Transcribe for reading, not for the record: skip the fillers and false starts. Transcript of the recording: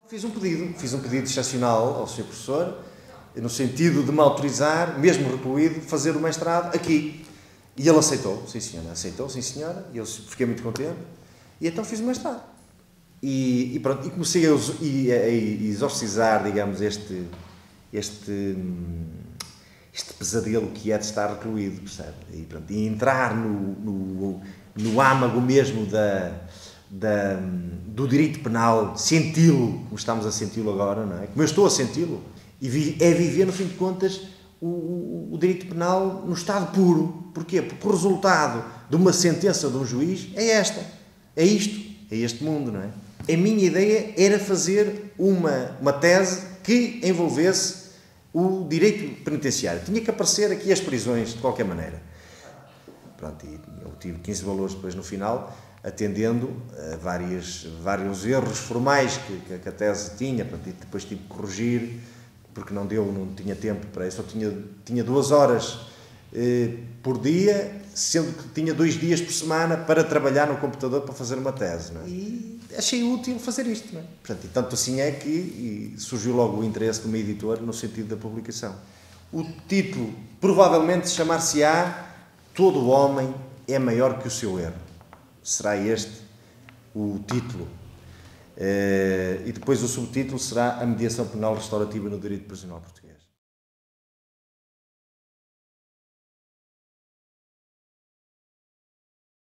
Fiz um pedido excepcional ao Sr. Professor, no sentido de me autorizar, mesmo recluído, fazer o mestrado aqui. E ele aceitou, sim senhora, e eu fiquei muito contente, e então fiz o mestrado. E pronto, e comecei a exorcizar, digamos, este pesadelo que é de estar recluído, percebe? E, pronto, e entrar no âmago mesmo do direito penal, senti-lo, como estamos a senti-lo agora, não é? Como eu estou a senti-lo, e viver, no fim de contas, o direito penal no estado puro. Porquê? Porque o resultado de uma sentença de um juiz é isto, é este mundo, não é? A minha ideia era fazer uma tese que envolvesse o direito penitenciário. Tinha que aparecer aqui as prisões, de qualquer maneira. Pronto, e eu tive 15 valores depois no final, atendendo a vários erros formais que a tese tinha, e depois tive que corrigir, porque não tinha tempo para isso. Eu tinha 2 horas por dia, sendo que tinha 2 dias por semana para trabalhar no computador para fazer uma tese, não é? E achei útil fazer isto, não é? Portanto, e tanto assim é que surgiu logo o interesse de uma editora no sentido da publicação. O título provavelmente chamar-se-á Todo Homem é Maior que o Seu Erro. Será este o título. E depois o subtítulo será A Mediação Penal Restaurativa no Direito Prisional Português.